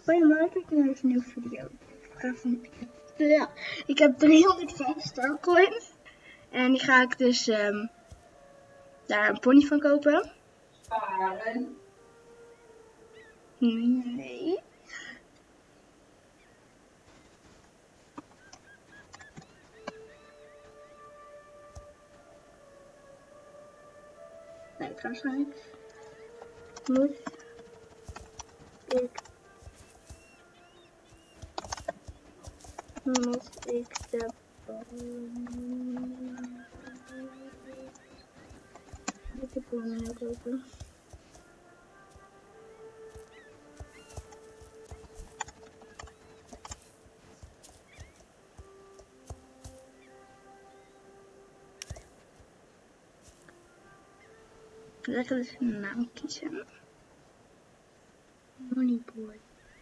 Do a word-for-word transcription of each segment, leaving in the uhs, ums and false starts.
Goedemorgen, ik naar een nieuwe video. Ik, ga van, ja, ik heb driehonderdvijf starcoins. En die ga ik dus um, daar een pony van kopen. Sparen? Nee. Nee, trouwens niet. Moet ik... Moet ik de... Moet de pony kopen? Lekker dus een naam kiezen. Moneyboy.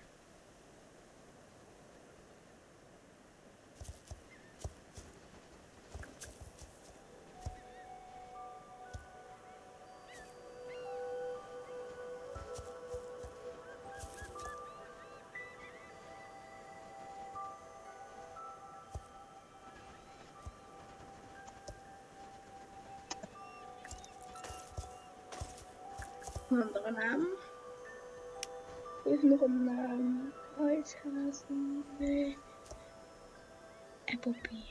Een andere naam. Even nog een naam. Uitgaven. Nee. Applebee.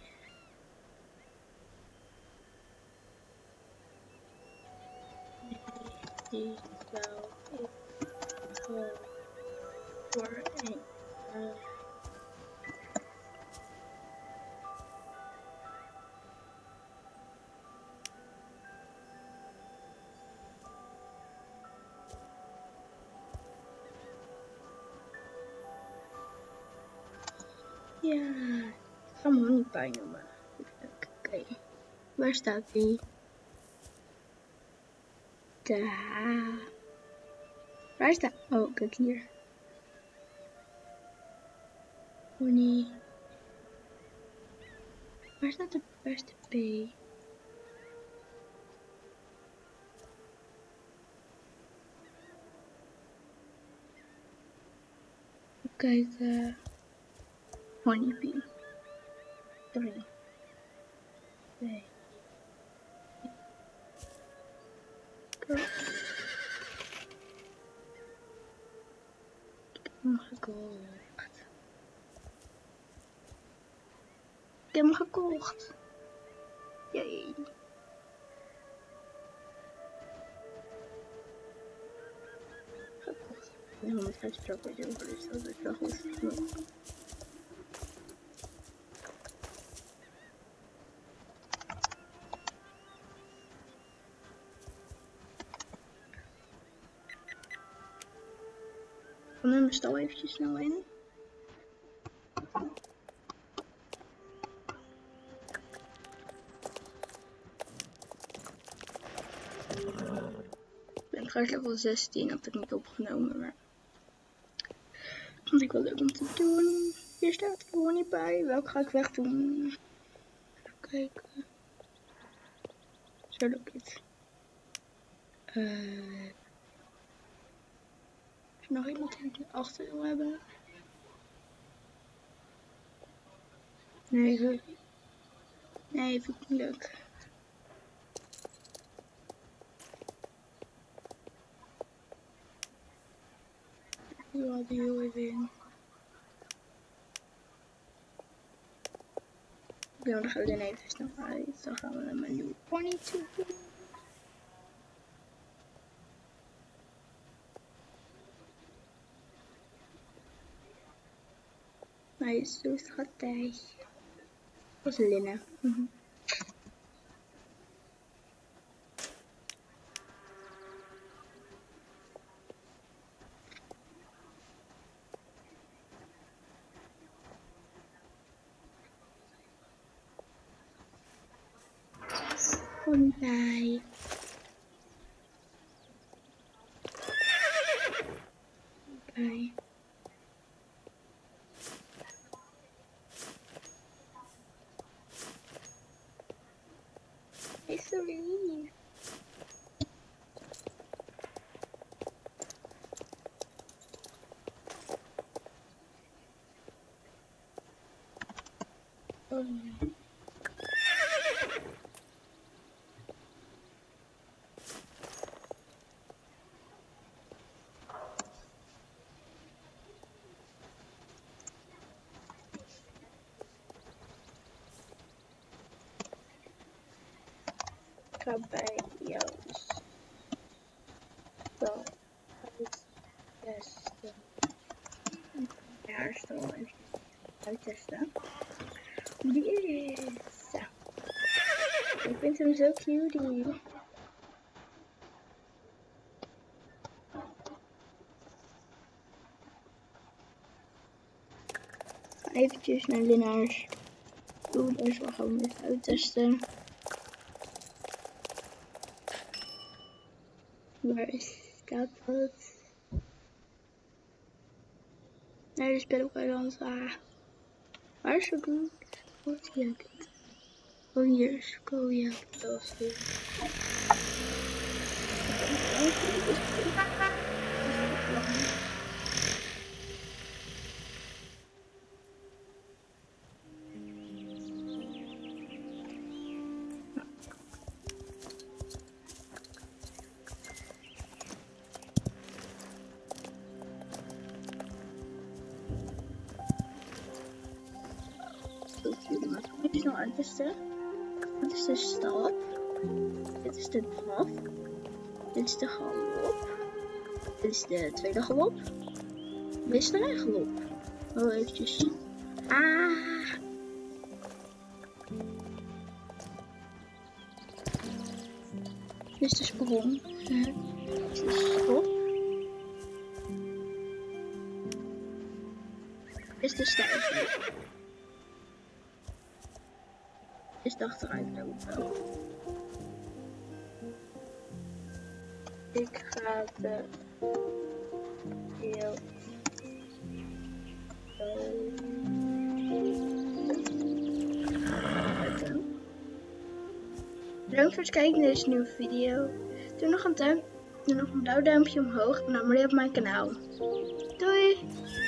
Nee, die zou ik voor voor een. Uh, Ja, ik ga hem Honeypie noemen. Oké, okay. Waar staat die? Daar. Waar staat? Oh, kijk hier. Honey. Waar staat de beste P? Kijk, uh, Honeybee. Drie. Twee. Go. Ik heb hem gekocht. Ik heb hem gekocht. Yay. Gekocht. honderdvijftig starcoins over, dus dat is wel goed. Ik ga mijn stal eventjes snel in. Ik ben trouwens level zestien, had ik niet opgenomen, maar vond ik wel leuk om te doen. Hier staat er gewoon niet bij. Welke ga ik wegdoen? Even kijken. Zo lukt het. Uh, is er nog iemand die ik achter wil hebben? Nee, vind ik, nee, vind ik niet leuk. Ik wil al die heel even in. Ja, dan gaan we er even snel uit. Dan gaan we naar mijn nieuwe pony toe. Hij is zo schattig. Dat is linnen. Mm-hmm. Honeypie. Honeypie. Hij is zo lief. Oh. Ga bij jou zo uittesten. Haarstel even uittesten. Hoe die is. Zo. Ik vind hem zo cutie. Eventjes naar Linnaars toe, dus we gaan hem even uittesten. Waar is dat? Naar de spelleneiland. Ah. Waar is het goed? Wat zie ik het? Oh, hier is Kojak. Dat was goed. Even snel uittesten. Dit is de stap. Dit is de draf. Dit is de galop. Dit is de tweede galop. Dit is de rijgalop. Oh, eventjes. Ah! Dit is de sprong. Dit is de stop. Dit is de stijging. Is de achteruitlopen. Ik ga de heel zetten. Bedankt voor het kijken naar deze nieuwe video. Doe nog een duim, doe nog een blauw duimpje omhoog en abonneer op mijn kanaal. Doei!